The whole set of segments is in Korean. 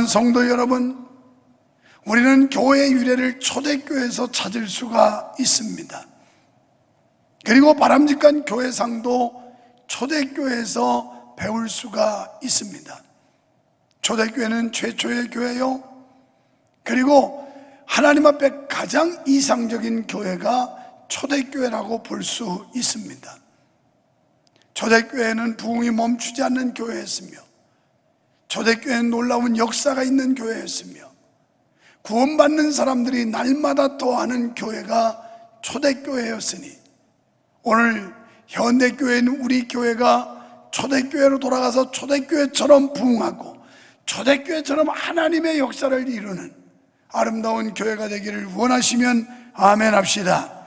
사랑하는 성도 여러분, 우리는 교회의 유래를 초대교회에서 찾을 수가 있습니다. 그리고 바람직한 교회상도 초대교회에서 배울 수가 있습니다. 초대교회는 최초의 교회요, 그리고 하나님 앞에 가장 이상적인 교회가 초대교회라고 볼 수 있습니다. 초대교회는 부흥이 멈추지 않는 교회였으며, 초대교회는 놀라운 역사가 있는 교회였으며, 구원받는 사람들이 날마다 더하는 교회가 초대교회였으니, 오늘 현대교회는 우리 교회가 초대교회로 돌아가서 초대교회처럼 부흥하고 초대교회처럼 하나님의 역사를 이루는 아름다운 교회가 되기를 원하시면 아멘 합시다.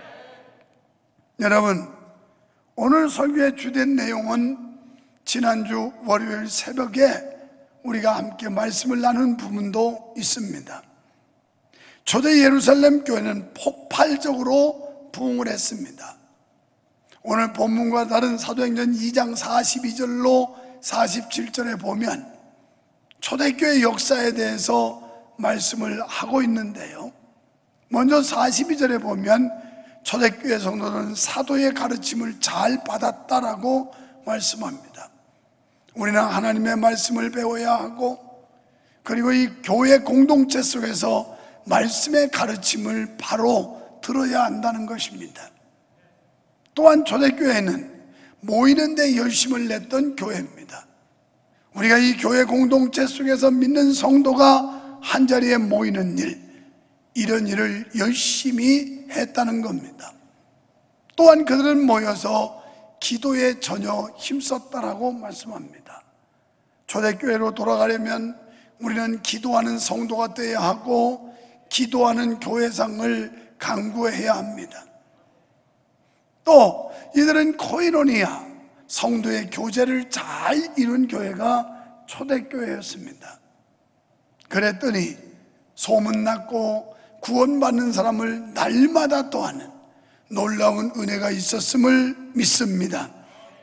여러분, 오늘 설교의 주된 내용은 지난주 월요일 새벽에 우리가 함께 말씀을 나눈 부분도 있습니다. 초대 예루살렘 교회는 폭발적으로 부흥을 했습니다. 오늘 본문과 다른 사도행전 2장 42절로 47절에 보면 초대교회 역사에 대해서 말씀을 하고 있는데요, 먼저 42절에 보면 초대교회 성도는 사도의 가르침을 잘 받았다라고 말씀합니다. 우리는 하나님의 말씀을 배워야 하고, 그리고 이 교회 공동체 속에서 말씀의 가르침을 바로 들어야 한다는 것입니다. 또한 초대교회는 모이는 데 열심을 냈던 교회입니다. 우리가 이 교회 공동체 속에서 믿는 성도가 한자리에 모이는 일, 이런 일을 열심히 했다는 겁니다. 또한 그들은 모여서 기도에 전혀 힘썼다라고 말씀합니다. 초대교회로 돌아가려면 우리는 기도하는 성도가 되어야 하고, 기도하는 교회상을 강구해야 합니다. 또 이들은 코이노니아, 성도의 교제를 잘 이룬 교회가 초대교회였습니다. 그랬더니 소문났고 구원받는 사람을 날마다 더하는 놀라운 은혜가 있었음을 믿습니다.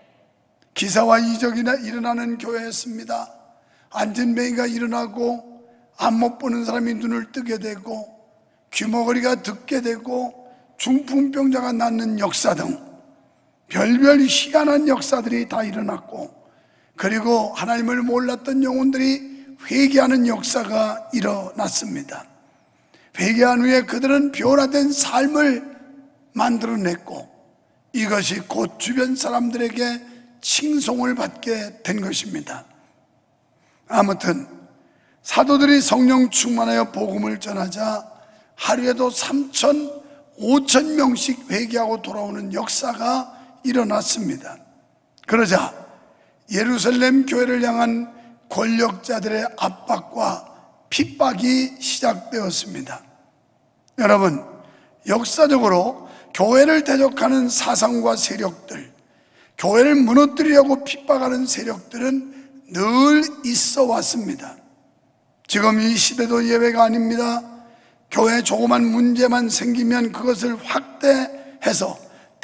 기사와 이적이 일어나는 교회였습니다. 안진뱅이가 일어나고 안 못 보는 사람이 눈을 뜨게 되고 귀머거리가 듣게 되고 중풍병자가 낫는 역사 등 별별 희한한 역사들이 다 일어났고, 그리고 하나님을 몰랐던 영혼들이 회개하는 역사가 일어났습니다. 회개한 후에 그들은 변화된 삶을 만들어냈고, 이것이 곧 주변 사람들에게 칭송을 받게 된 것입니다. 아무튼 사도들이 성령 충만하여 복음을 전하자 하루에도 3천 5천 명씩 회개하고 돌아오는 역사가 일어났습니다. 그러자 예루살렘 교회를 향한 권력자들의 압박과 핍박이 시작되었습니다. 여러분, 역사적으로 교회를 대적하는 사상과 세력들, 교회를 무너뜨리려고 핍박하는 세력들은 늘 있어 왔습니다. 지금 이 시대도 예외가 아닙니다. 교회 조그만 문제만 생기면 그것을 확대해서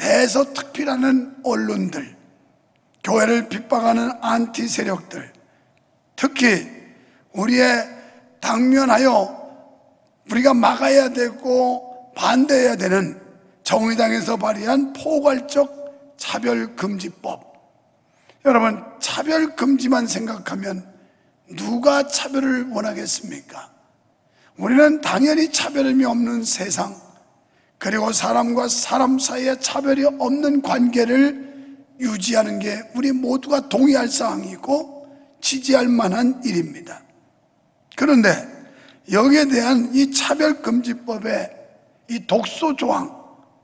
대서특필하는 언론들, 교회를 핍박하는 안티 세력들, 특히 우리의 당면하여 우리가 막아야 되고 반대해야 되는 정의당에서 발의한 포괄적 차별금지법. 여러분, 차별금지만 생각하면 누가 차별을 원하겠습니까? 우리는 당연히 차별함이 없는 세상, 그리고 사람과 사람 사이에 차별이 없는 관계를 유지하는 게 우리 모두가 동의할 사항이고 지지할 만한 일입니다. 그런데 여기에 대한 이 차별금지법의 이 독소조항,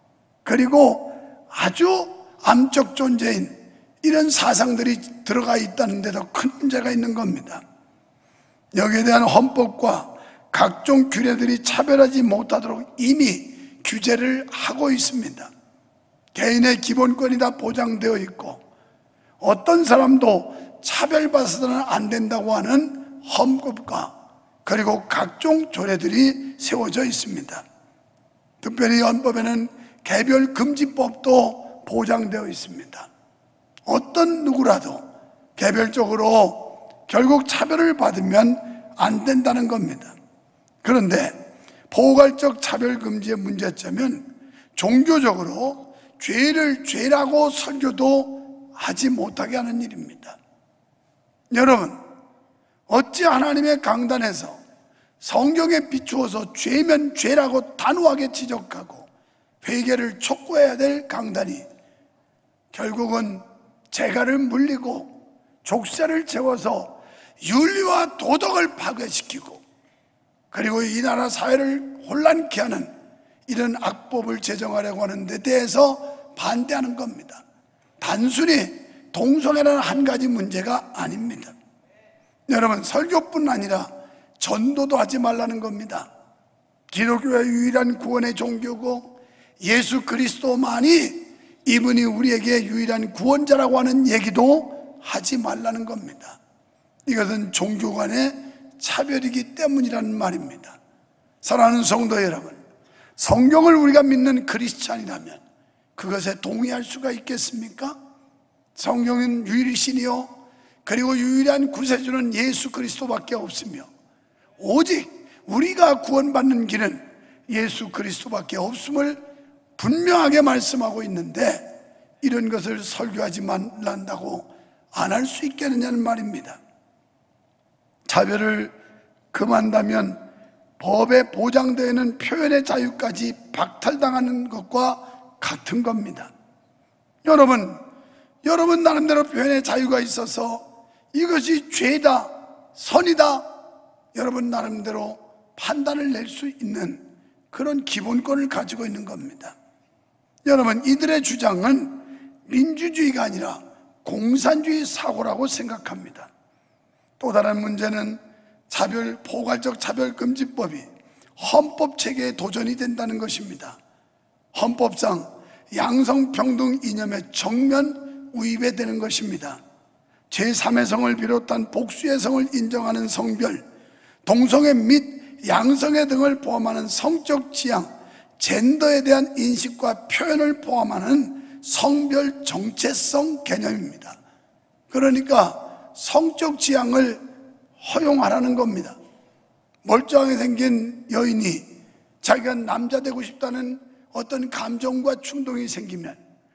그리고 아주 암적 존재인 이런 사상들이 들어가 있다는 데도 큰 문제가 있는 겁니다. 여기에 대한 헌법과 각종 규례들이 차별하지 못하도록 이미 규제를 하고 있습니다. 개인의 기본권이 다 보장되어 있고, 어떤 사람도 차별받아서는 안 된다고 하는 헌법과 그리고 각종 조례들이 세워져 있습니다. 특별히 헌법에는 개별금지법도 보장되어 있습니다. 어떤 누구라도 개별적으로 결국 차별을 받으면 안 된다는 겁니다. 그런데 포괄적 차별금지의 문제점은 종교적으로 죄를 죄라고 설교도 하지 못하게 하는 일입니다. 여러분, 어찌 하나님의 강단에서 성경에 비추어서 죄면 죄라고 단호하게 지적하고 회개를 촉구해야 될 강단이 결국은 재갈을 물리고 족쇄를 채워서 윤리와 도덕을 파괴시키고 그리고 이 나라 사회를 혼란케 하는 이런 악법을 제정하려고 하는 데 대해서 반대하는 겁니다. 단순히 동성애라는 한 가지 문제가 아닙니다. 여러분, 설교뿐 아니라 전도도 하지 말라는 겁니다. 기독교의 유일한 구원의 종교고 예수 그리스도만이 이분이 우리에게 유일한 구원자라고 하는 얘기도 하지 말라는 겁니다. 이것은 종교 간의 차별이기 때문이라는 말입니다. 사랑하는 성도 여러분, 성경을 우리가 믿는 크리스찬이라면 그것에 동의할 수가 있겠습니까? 성경은 유일신이요 그리고 유일한 구세주는 예수 그리스도밖에 없으며 오직 우리가 구원받는 길은 예수 그리스도밖에 없음을 분명하게 말씀하고 있는데 이런 것을 설교하지 말란다고 안 할 수 있겠느냐는 말입니다. 차별을 금한다면 법에 보장되어 있는 표현의 자유까지 박탈당하는 것과 같은 겁니다. 여러분 나름대로 표현의 자유가 있어서 이것이 죄다, 선이다, 여러분 나름대로 판단을 낼 수 있는 그런 기본권을 가지고 있는 겁니다. 여러분, 이들의 주장은 민주주의가 아니라 공산주의 사고라고 생각합니다. 또 다른 문제는 포괄적 차별금지법이 헌법 체계에 도전이 된다는 것입니다. 헌법상 양성평등 이념의 정면 위배되는 되는 것입니다. 제3의 성을 비롯한 복수의 성을 인정하는 성별, 동성애 및 양성애 등을 포함하는 성적 지향, 젠더에 대한 인식과 표현을 포함하는 성별 정체성 개념입니다. 그러니까 성적 지향을 허용하라는 겁니다. 멀쩡하게 생긴 여인이 자기가 남자 되고 싶다는 어떤 감정과 충동이 생기면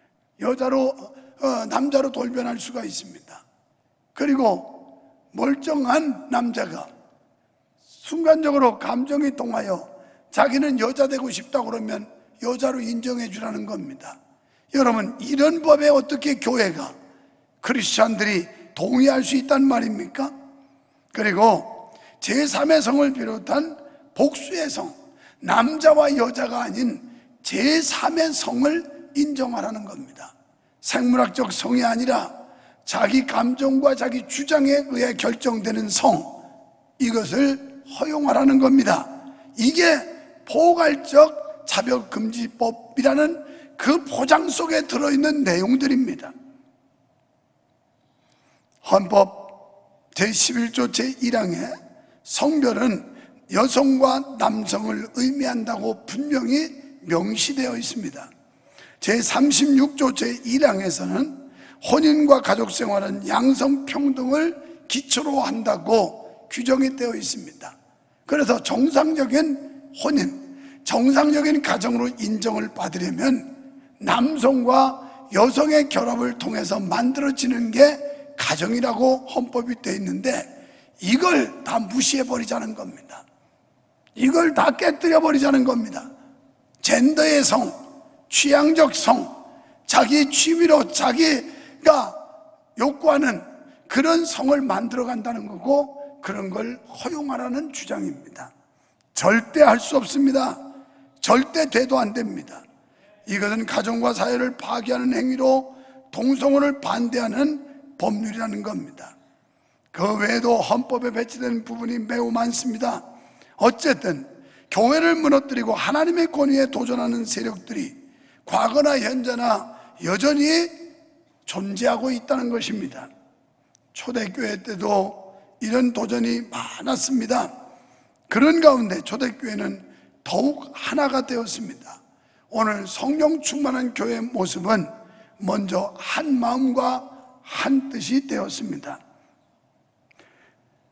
남자로 돌변할 수가 있습니다. 그리고 멀쩡한 남자가 순간적으로 감정이 동하여 자기는 여자 되고 싶다 그러면 여자로 인정해 주라는 겁니다. 여러분, 이런 법에 어떻게 교회가, 크리스찬들이 동의할 수 있단 말입니까? 그리고 제3의 성을 비롯한 복수의 성, 남자와 여자가 아닌 제3의 성을 인정하라는 겁니다. 생물학적 성이 아니라 자기 감정과 자기 주장에 의해 결정되는 성, 이것을 허용하라는 겁니다. 이게 포괄적 차별금지법이라는 그 포장 속에 들어있는 내용들입니다. 헌법 제11조 제1항에 성별은 여성과 남성을 의미한다고 분명히 명시되어 있습니다. 제36조 제1항에서는 혼인과 가족생활은 양성평등을 기초로 한다고 규정이 되어 있습니다. 그래서 정상적인 혼인, 정상적인 가정으로 인정을 받으려면 남성과 여성의 결합을 통해서 만들어지는 게 가정이라고 헌법이 되어 있는데 이걸 다 무시해버리자는 겁니다. 이걸 다 깨뜨려버리자는 겁니다. 젠더의 성, 취향적 성, 자기 취미로 자기가 욕구하는 그런 성을 만들어간다는 거고 그런 걸 허용하라는 주장입니다. 절대 할 수 없습니다. 절대 돼도 안 됩니다. 이것은 가정과 사회를 파괴하는 행위로 동성혼을 반대하는 법률이라는 겁니다. 그 외에도 헌법에 배치된 부분이 매우 많습니다. 어쨌든 교회를 무너뜨리고 하나님의 권위에 도전하는 세력들이 과거나 현재나 여전히 존재하고 있다는 것입니다. 초대교회 때도 이런 도전이 많았습니다. 그런 가운데 초대교회는 더욱 하나가 되었습니다. 오늘 성령 충만한 교회의 모습은 먼저 한 마음과 한 뜻이 되었습니다.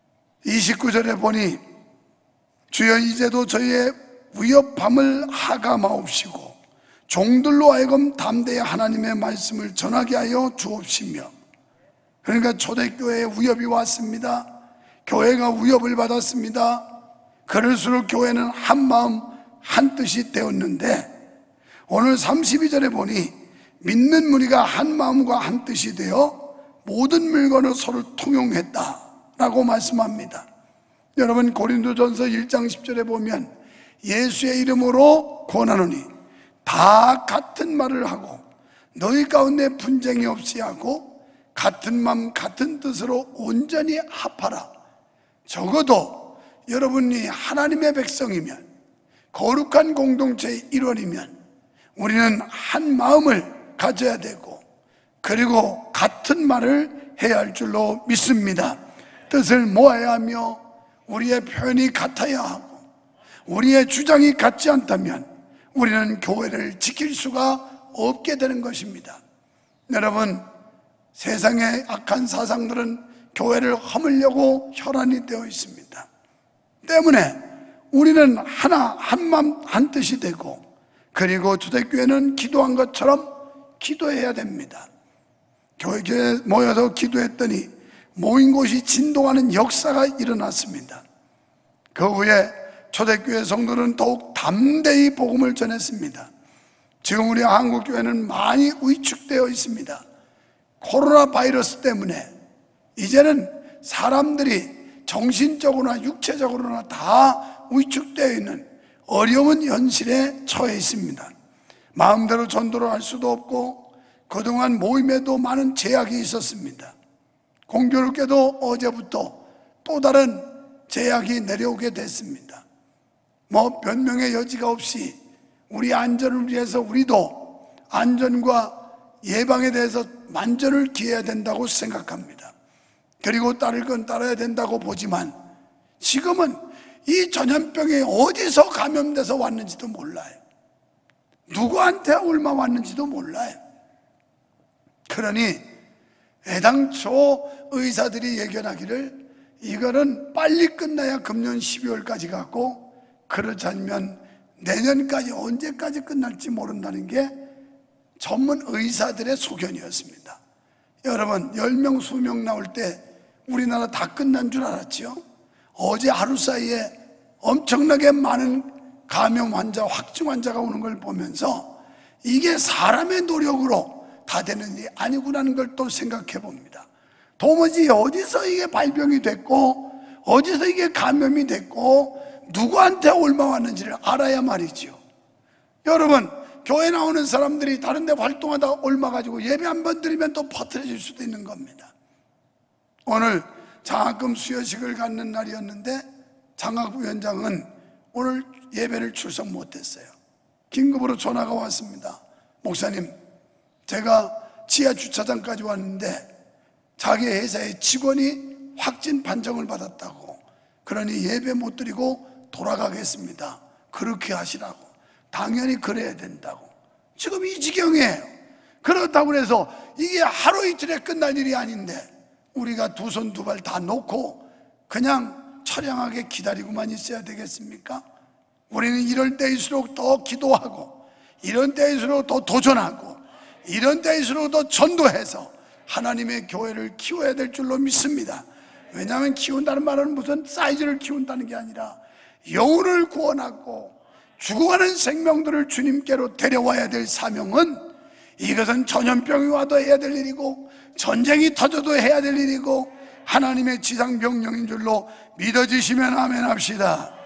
29절에 보니 주여 이제도 저희의 위협함을 하감하옵시고 종들로 하여금 담대히 하나님의 말씀을 전하게 하여 주옵시며. 그러니까 초대교회에 위협이 왔습니다. 교회가 위협을 받았습니다. 그럴수록 교회는 한마음 한뜻이 되었는데 오늘 32절에 보니 믿는 무리가 한마음과 한뜻이 되어 모든 물건을 서로 통용했다라고 말씀합니다. 여러분, 고린도전서 1장 10절에 보면 예수의 이름으로 권하노니 다 같은 말을 하고 너희 가운데 분쟁이 없이 하고 같은 마음 같은 뜻으로 온전히 합하라. 적어도 여러분이 하나님의 백성이면, 거룩한 공동체의 일원이면 우리는 한 마음을 가져야 되고, 그리고 같은 말을 해야 할 줄로 믿습니다. 뜻을 모아야 하며 우리의 표현이 같아야 하고 우리의 주장이 같지 않다면 우리는 교회를 지킬 수가 없게 되는 것입니다. 여러분, 세상의 악한 사상들은 교회를 허물려고 혈안이 되어 있습니다. 때문에 우리는 하나, 한마음 한뜻이 되고, 그리고 초대교회는 기도한 것처럼 기도해야 됩니다. 교회에 모여서 기도했더니 모인 곳이 진동하는 역사가 일어났습니다. 그 후에 초대교회 성도는 더욱 담대히 복음을 전했습니다. 지금 우리 한국교회는 많이 위축되어 있습니다. 코로나 바이러스 때문에 이제는 사람들이 정신적으로나 육체적으로나 다 위축되어 있는 어려운 현실에 처해 있습니다. 마음대로 전도를 할 수도 없고 그동안 모임에도 많은 제약이 있었습니다. 공교롭게도 어제부터 또 다른 제약이 내려오게 됐습니다. 변명의 여지가 없이 우리 안전을 위해서 우리도 안전과 예방에 대해서 만전을 기해야 된다고 생각합니다. 그리고 따를 건 따라야 된다고 보지만 지금은 이 전염병이 어디서 감염돼서 왔는지도 몰라요. 누구한테 얼마 왔는지도 몰라요. 그러니 애당초 의사들이 예견하기를 이거는 빨리 끝나야 금년 12월까지 가고, 그렇지 않으면 내년까지, 언제까지 끝날지 모른다는 게 전문 의사들의 소견이었습니다. 여러분, 10명, 20명 나올 때 우리나라 다 끝난 줄 알았죠? 어제 하루 사이에 엄청나게 많은 감염 환자, 확증 환자가 오는 걸 보면서 이게 사람의 노력으로 다 되는 일이 아니구나는 걸 또 생각해 봅니다. 도무지 어디서 이게 발병이 됐고 어디서 이게 감염이 됐고 누구한테 얼마 왔는지를 알아야 말이죠. 여러분, 교회 나오는 사람들이 다른 데 활동하다 얼마 가지고 예배 한 번 드리면 또 퍼뜨려질 수도 있는 겁니다. 오늘 장학금 수여식을 갖는 날이었는데 장학위원장은 오늘 예배를 출석 못했어요. 긴급으로 전화가 왔습니다. 목사님, 제가 지하 주차장까지 왔는데 자기 회사의 직원이 확진 판정을 받았다고, 그러니 예배 못 드리고 돌아가겠습니다. 그렇게 하시라고. 당연히 그래야 된다고. 지금 이 지경이에요. 그렇다고 해서 이게 하루 이틀에 끝날 일이 아닌데 우리가 두 손 두 발 다 놓고 그냥 처량하게 기다리고만 있어야 되겠습니까? 우리는 이럴 때일수록 더 기도하고, 이런 때일수록 더 도전하고, 이런 때일수록 더 전도해서 하나님의 교회를 키워야 될 줄로 믿습니다. 왜냐하면 키운다는 말은 무슨 사이즈를 키운다는 게 아니라 영혼을 구원하고 죽어가는 생명들을 주님께로 데려와야 될 사명은, 이것은 전염병이 와도 해야 될 일이고 전쟁이 터져도 해야 될 일이고 하나님의 지상 명령인 줄로 믿어지시면 아멘 합시다.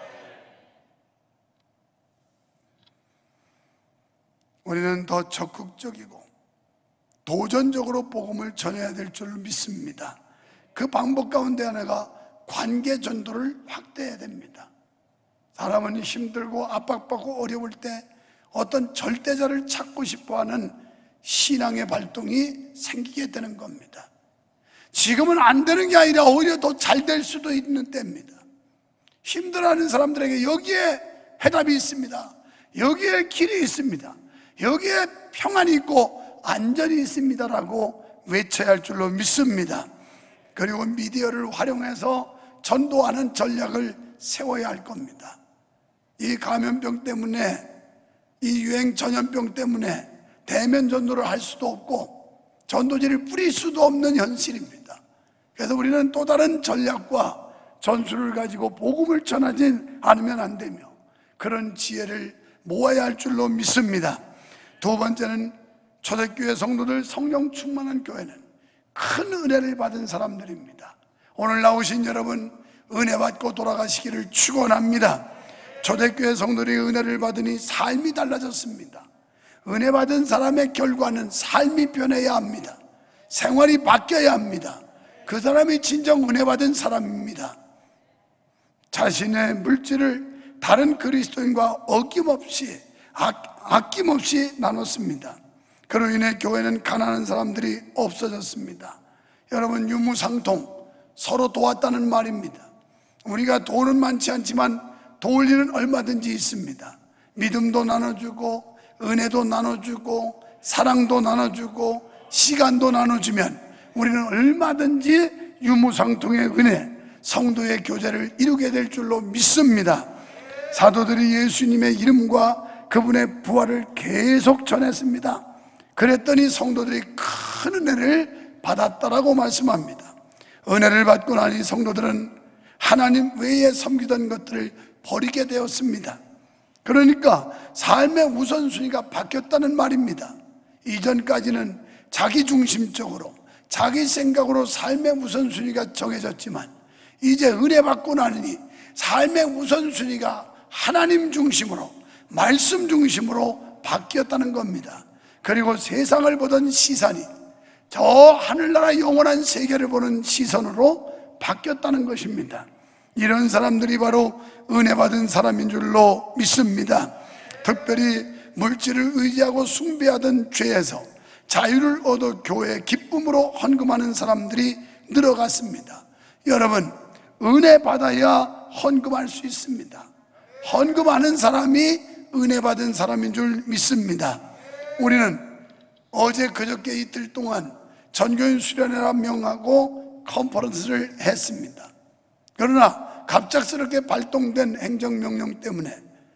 우리는 더 적극적이고 도전적으로 복음을 전해야 될 줄로 믿습니다. 그 방법 가운데 하나가 관계 전도를 확대해야 됩니다. 사람은 힘들고 압박받고 어려울 때 어떤 절대자를 찾고 싶어하는 신앙의 발동이 생기게 되는 겁니다. 지금은 안 되는 게 아니라 오히려 더 잘 될 수도 있는 때입니다. 힘들어하는 사람들에게 여기에 해답이 있습니다. 여기에 길이 있습니다. 여기에 평안이 있고 안전이 있습니다라고 외쳐야 할 줄로 믿습니다. 그리고 미디어를 활용해서 전도하는 전략을 세워야 할 겁니다. 이 감염병 때문에, 이 유행 전염병 때문에 대면 전도를 할 수도 없고 전도지를 뿌릴 수도 없는 현실입니다. 그래서 우리는 또 다른 전략과 전술을 가지고 복음을 전하지 않으면 안 되며 그런 지혜를 모아야 할 줄로 믿습니다. 두 번째는 초대교회 성도들, 성령 충만한 교회는 큰 은혜를 받은 사람들입니다. 오늘 나오신 여러분, 은혜 받고 돌아가시기를 축원합니다. 초대교회 성도들이 은혜를 받으니 삶이 달라졌습니다. 은혜 받은 사람의 결과는 삶이 변해야 합니다. 생활이 바뀌어야 합니다. 그 사람이 진정 은혜 받은 사람입니다. 자신의 물질을 다른 그리스도인과 아낌없이 나눴습니다. 그로 인해 교회는 가난한 사람들이 없어졌습니다. 여러분, 유무상통, 서로 도왔다는 말입니다. 우리가 돈은 많지 않지만 도울 일은 얼마든지 있습니다. 믿음도 나눠주고 은혜도 나눠주고 사랑도 나눠주고 시간도 나눠주면 우리는 얼마든지 유무상통의 은혜, 성도의 교제를 이루게 될 줄로 믿습니다. 사도들이 예수님의 이름과 그분의 부활을 계속 전했습니다. 그랬더니 성도들이 큰 은혜를 받았다라고 말씀합니다. 은혜를 받고 나니 성도들은 하나님 외에 섬기던 것들을 버리게 되었습니다. 그러니까 삶의 우선순위가 바뀌었다는 말입니다. 이전까지는 자기중심적으로 자기 생각으로 삶의 우선순위가 정해졌지만 이제 은혜 받고 나니 삶의 우선순위가 하나님 중심으로, 말씀 중심으로 바뀌었다는 겁니다. 그리고 세상을 보던 시선이 저 하늘나라 영원한 세계를 보는 시선으로 바뀌었다는 것입니다. 이런 사람들이 바로 은혜 받은 사람인 줄로 믿습니다. 특별히 물질을 의지하고 숭배하던 죄에서 자유를 얻어 교회의 기쁨으로 헌금하는 사람들이 늘어갔습니다. 여러분, 은혜 받아야 헌금할 수 있습니다. 헌금하는 사람이 은혜 받은 사람인 줄 믿습니다. 우리는 어제 그저께 이틀 동안 전교인 수련회라 명하고 컨퍼런스를 했습니다. 그러나 갑작스럽게 발동된 행정명령 때문에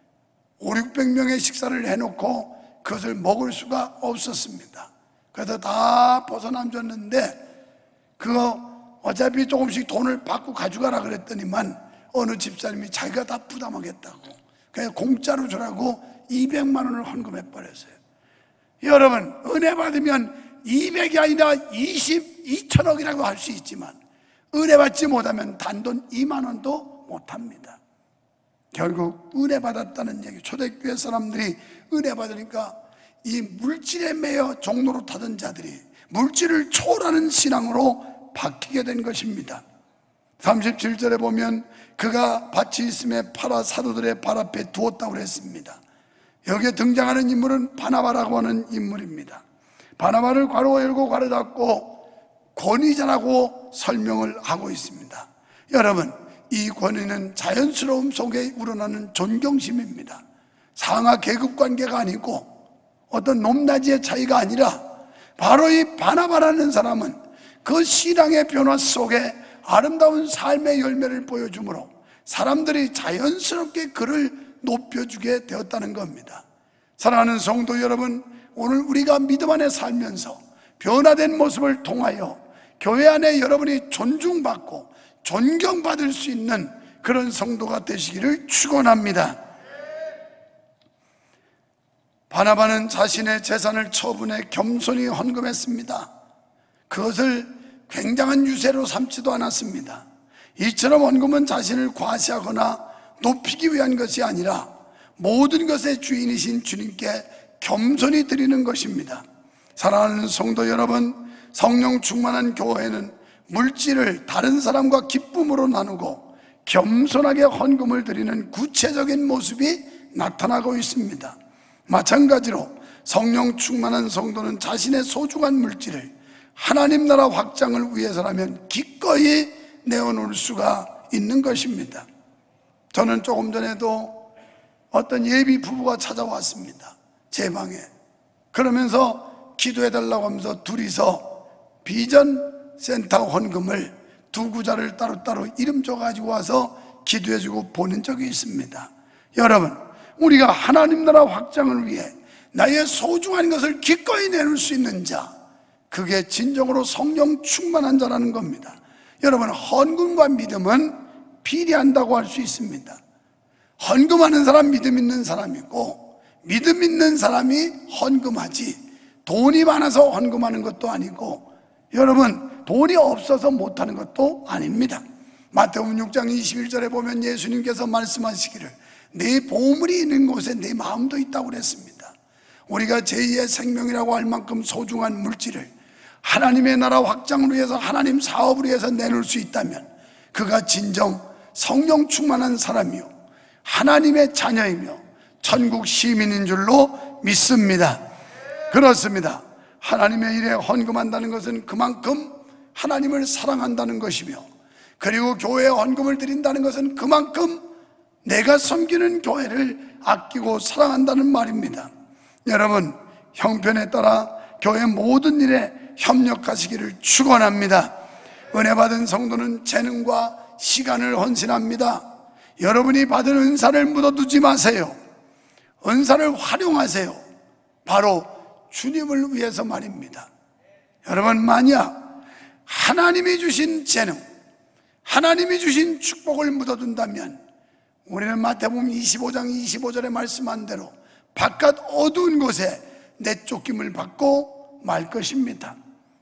500~600명의 식사를 해놓고 그것을 먹을 수가 없었습니다. 그래서 다 벗어남줬는데 그거 어차피 조금씩 돈을 받고 가져가라 그랬더니만 어느 집사님이 자기가 다 부담하겠다고 그냥 공짜로 주라고 200만 원을 헌금해버렸어요. 여러분, 은혜 받으면 200이 아니라 2천억이라고 할 수 있지만 은혜 받지 못하면 단돈 2만 원도 못합니다. 결국 은혜 받았다는 얘기, 초대교회 사람들이 은혜 받으니까 이 물질에 매여 종로로 타던 자들이 물질을 초월하는 신앙으로 바뀌게 된 것입니다. 37절에 보면 그가 밭이 있음에 팔아 사도들의 발 앞에 두었다고 했습니다. 여기에 등장하는 인물은 바나바라고 하는 인물입니다. 바나바를 괄호 열고 괄호 닫고 권위자라고 설명을 하고 있습니다. 여러분, 이 권위는 자연스러움 속에 우러나는 존경심입니다. 상하 계급 관계가 아니고 어떤 높낮이의 차이가 아니라 바로 이 바나바라는 사람은 그 신앙의 변화 속에 아름다운 삶의 열매를 보여주므로 사람들이 자연스럽게 그를 높여주게 되었다는 겁니다. 사랑하는 성도 여러분, 오늘 우리가 믿음 안에 살면서 변화된 모습을 통하여 교회 안에 여러분이 존중받고 존경받을 수 있는 그런 성도가 되시기를 축원합니다. 바나바는 자신의 재산을 처분해 겸손히 헌금했습니다. 그것을 굉장한 유세로 삼지도 않았습니다. 이처럼 헌금은 자신을 과시하거나 높이기 위한 것이 아니라 모든 것의 주인이신 주님께 겸손히 드리는 것입니다. 사랑하는 성도 여러분, 성령 충만한 교회는 물질을 다른 사람과 기쁨으로 나누고 겸손하게 헌금을 드리는 구체적인 모습이 나타나고 있습니다. 마찬가지로 성령 충만한 성도는 자신의 소중한 물질을 하나님 나라 확장을 위해서라면 기꺼이 내어놓을 수가 있는 것입니다. 저는 조금 전에도 어떤 예비 부부가 찾아왔습니다. 제 방에. 그러면서 기도해달라고 하면서 둘이서 비전 센터 헌금을 두 구자를 따로따로 이름 줘가지고 와서 기도해주고 보낸 적이 있습니다. 여러분, 우리가 하나님 나라 확장을 위해 나의 소중한 것을 기꺼이 내놓을 수 있는 자, 그게 진정으로 성령 충만한 자라는 겁니다. 여러분, 헌금과 믿음은 비례한다고 할 수 있습니다. 헌금하는 사람 믿음 있는 사람이고, 믿음 있는 사람이 헌금하지, 돈이 많아서 헌금하는 것도 아니고, 여러분, 돈이 없어서 못하는 것도 아닙니다. 마태복음 6장 21절에 보면 예수님께서 말씀하시기를 내 보물이 있는 곳에 내 마음도 있다고 그랬습니다. 우리가 제2의 생명이라고 할 만큼 소중한 물질을 하나님의 나라 확장을 위해서, 하나님 사업을 위해서 내놓을 수 있다면 그가 진정 성령 충만한 사람이요 하나님의 자녀이며 천국 시민인 줄로 믿습니다. 그렇습니다. 하나님의 일에 헌금한다는 것은 그만큼 하나님을 사랑한다는 것이며, 그리고 교회에 헌금을 드린다는 것은 그만큼 내가 섬기는 교회를 아끼고 사랑한다는 말입니다. 여러분, 형편에 따라 교회 모든 일에 협력하시기를 축원합니다. 은혜 받은 성도는 재능과 시간을 헌신합니다. 여러분이 받은 은사를 묻어두지 마세요. 은사를 활용하세요. 바로 주님을 위해서 말입니다. 여러분, 만약 하나님이 주신 재능, 하나님이 주신 축복을 묻어둔다면 우리는 마태복음 25장 25절에 말씀한 대로 바깥 어두운 곳에 내쫓김을 받고 말 것입니다.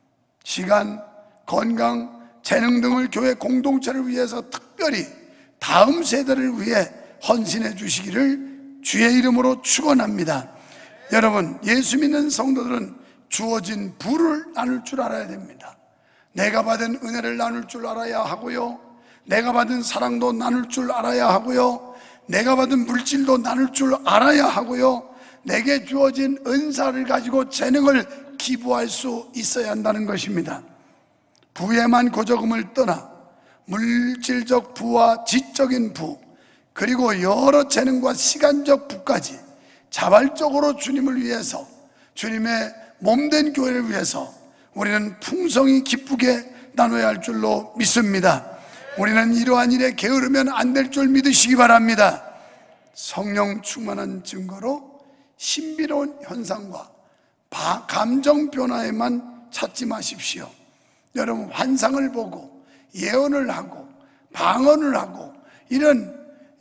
시간, 건강, 재능 등을 교회 공동체를 위해서 특별히 다음 세대를 위해 헌신해 주시기를 주의 이름으로 축원합니다. 여러분, 예수 믿는 성도들은 주어진 부를 나눌 줄 알아야 됩니다. 내가 받은 은혜를 나눌 줄 알아야 하고요, 내가 받은 사랑도 나눌 줄 알아야 하고요, 내가 받은 물질도 나눌 줄 알아야 하고요, 내게 주어진 은사를 가지고 재능을 기부할 수 있어야 한다는 것입니다. 부에만 고저금을 떠나 물질적 부와 지적인 부, 그리고 여러 재능과 시간적 부까지 자발적으로 주님을 위해서, 주님의 몸된 교회를 위해서 우리는 풍성히 기쁘게 나눠야 할 줄로 믿습니다. 우리는 이러한 일에 게으르면 안 될 줄 믿으시기 바랍니다. 성령 충만한 증거로 신비로운 현상과 감정 변화에만 찾지 마십시오. 여러분, 환상을 보고 예언을 하고 방언을 하고 이런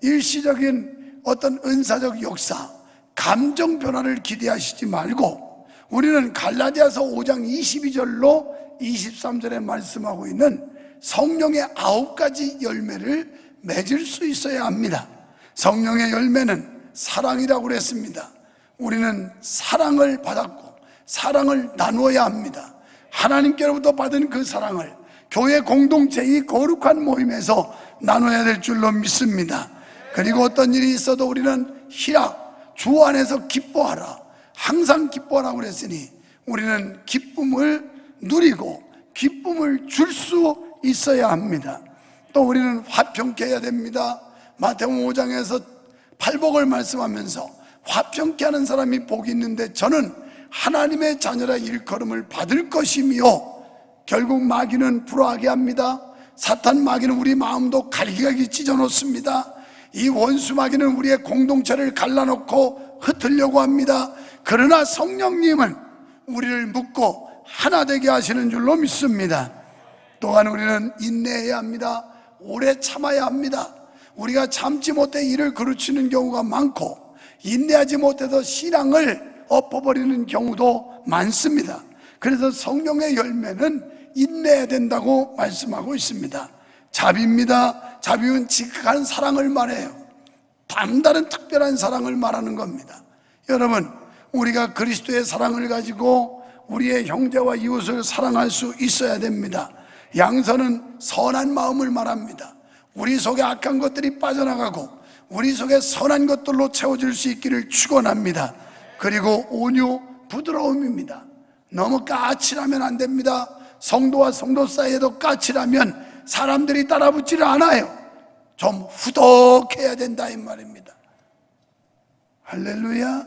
일시적인 어떤 은사적 역사, 감정 변화를 기대하시지 말고, 우리는 갈라디아서 5장 22절로 23절에 말씀하고 있는 성령의 9가지 열매를 맺을 수 있어야 합니다. 성령의 열매는 사랑이라고 그랬습니다. 우리는 사랑을 받았고 사랑을 나누어야 합니다. 하나님께로부터 받은 그 사랑을 교회 공동체의 거룩한 모임에서 나눠야 될 줄로 믿습니다. 그리고 어떤 일이 있어도 우리는 희락, 주 안에서 기뻐하라, 항상 기뻐하라고 그랬으니 우리는 기쁨을 누리고 기쁨을 줄 수 있어야 합니다. 또 우리는 화평케 해야 됩니다. 마태복음 5장에서 팔복을 말씀하면서 화평케 하는 사람이 복이 있는데 저는 하나님의 자녀라 일컬음을 받을 것이며, 결국 마귀는 불화하게 합니다. 사탄 마귀는 우리 마음도 갈기갈기 찢어놓습니다. 이 원수 마귀는 우리의 공동체를 갈라놓고 흩으려고 합니다. 그러나 성령님은 우리를 묶고 하나 되게 하시는 줄로 믿습니다. 또한 우리는 인내해야 합니다. 오래 참아야 합니다. 우리가 참지 못해 일을 그르치는 경우가 많고, 인내하지 못해서 신앙을 엎어버리는 경우도 많습니다. 그래서 성령의 열매는 인내해야 된다고 말씀하고 있습니다. 자비입니다. 자비는 지극한 사랑을 말해요. 남다른 특별한 사랑을 말하는 겁니다. 여러분, 우리가 그리스도의 사랑을 가지고 우리의 형제와 이웃을 사랑할 수 있어야 됩니다. 양선은 선한 마음을 말합니다. 우리 속에 악한 것들이 빠져나가고 우리 속에 선한 것들로 채워질 수 있기를 축원합니다. 그리고 온유, 부드러움입니다. 너무 까칠하면 안 됩니다. 성도와 성도 사이에도 까칠하면 사람들이 따라붙지를 않아요. 좀 후덕해야 된다 이 말입니다. 할렐루야.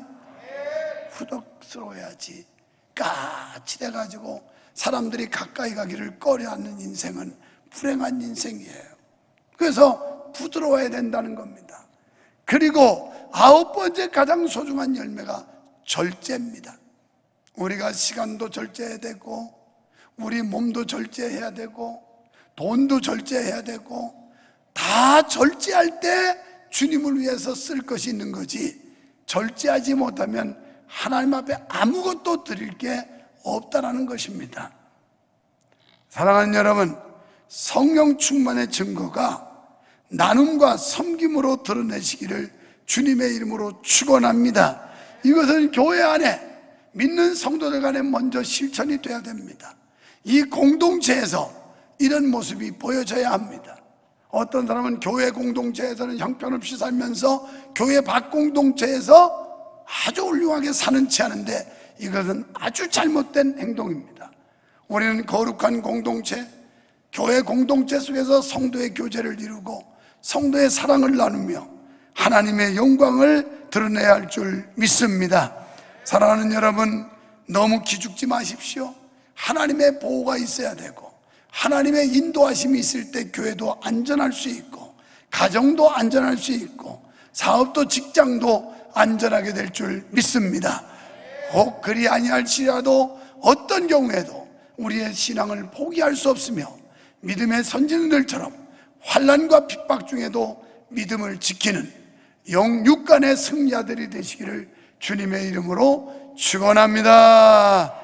후덕스러워야지. 까칠해가지고 사람들이 가까이 가기를 꺼려하는 인생은 불행한 인생이에요. 그래서 부드러워야 된다는 겁니다. 그리고 9번째 가장 소중한 열매가 절제입니다. 우리가 시간도 절제해야 되고, 우리 몸도 절제해야 되고, 돈도 절제해야 되고, 다 절제할 때 주님을 위해서 쓸 것이 있는 거지, 절제하지 못하면 하나님 앞에 아무것도 드릴 게 없다라는 것입니다. 사랑하는 여러분, 성령 충만의 증거가 나눔과 섬김으로 드러내시기를 주님의 이름으로 축원합니다. 이것은 교회 안에 믿는 성도들 간에 먼저 실천이 돼야 됩니다. 이 공동체에서 이런 모습이 보여져야 합니다. 어떤 사람은 교회 공동체에서는 형편없이 살면서 교회 밖 공동체에서 아주 훌륭하게 사는 체 하는데, 이것은 아주 잘못된 행동입니다. 우리는 거룩한 공동체, 교회 공동체 속에서 성도의 교제를 이루고 성도의 사랑을 나누며 하나님의 영광을 드러내야 할 줄 믿습니다. 사랑하는 여러분, 너무 기죽지 마십시오. 하나님의 보호가 있어야 되고, 하나님의 인도하심이 있을 때 교회도 안전할 수 있고, 가정도 안전할 수 있고, 사업도 직장도 안전하게 될 줄 믿습니다. 혹 그리 아니할지라도 어떤 경우에도 우리의 신앙을 포기할 수 없으며, 믿음의 선진들처럼 환난과 핍박 중에도 믿음을 지키는 영육간의 승리자들이 되시기를 주님의 이름으로 축원합니다.